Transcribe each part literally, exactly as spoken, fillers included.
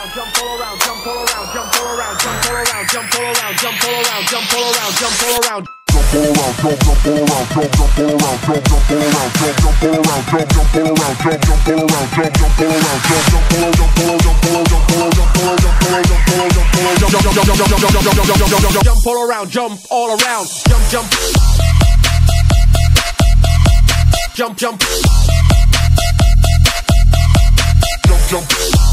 jump all around, jump all around, jump all around, jump all around, jump all around, jump all around, jump all around, jump all around. Jump all around, jump, jump all around, jump, jump all around, jump, jump all around, jump, jump all around, jump, jump all around, jump, jump all around, jump, jump all around, jump, jump all around, jump, jump all around, jump, jump all around, jump all around, jump, jump, jump, jump, jump, jump,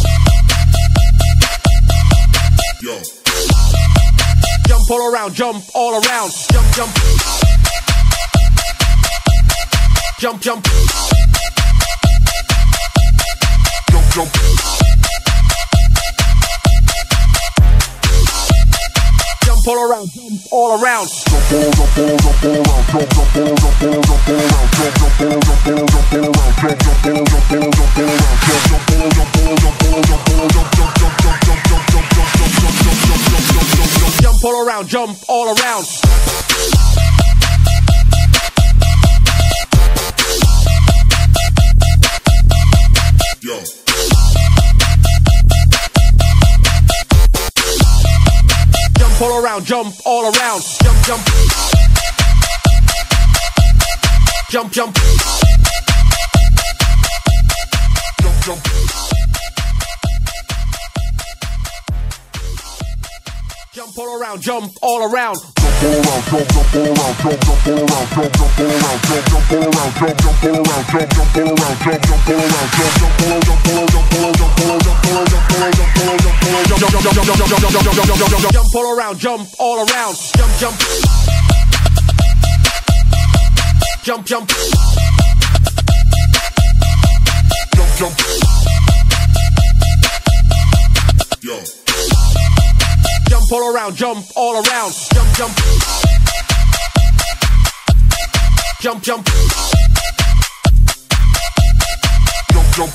yo. Jump all around, jump all around, jump, jump, jump, jump, jump, jump, jump all around, jump all around, jump all, jump all, jump all around, jump, jump all, jump all, jump all around, jump, jump all, jump all, jump all around, jump, jump all, jump all, jump all around, jump, jump all, jump all, jump all, jump all, jump, jump, jump, jump, jump, jump, jump, jump, jump, jump, jump, jump, jump all around, jump all around. Yo. Jump all around, jump all around, jump, jump, jump, jump, jump, jump. Jump all around, jump all around. Jump all around, jump, jump all around, jump, jump all around, jump, jump all around, jump, jump all around, jump, jump all around, jump, jump all around, jump, jump all around, jump, jump all, jump all, jump all, jump all, jump all, jump all, jump all, jump all, jump, jump, jump, jump, jump, jump, jump, jump, jump, jump, jump all around, jump all around, jump, jump, jump, jump, jump, jump, yo. Jump all around, jump all around, jump, jump, jump, jump, jump, jump,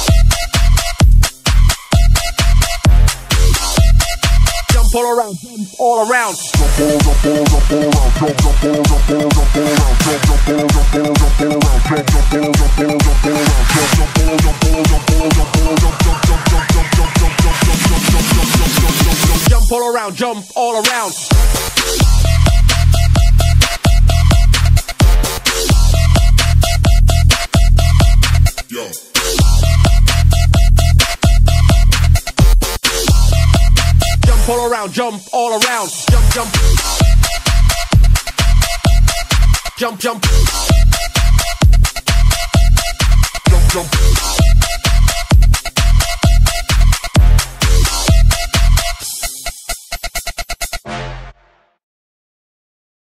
jump all around, jump all around, jump all, jump all, jump all around, jump, jump all, jump all, jump all around, jump, jump all, jump all, jump all around, jump, jump all, jump all, jump all around, jump, jump all, jump all, jump all, jump all, jump, jump, jump, jump, jump, jump, jump, jump, jump, jump, jump, jump, jump all around, jump all around. Yo. Jump all around, jump all around, jump, jump, jump, jump.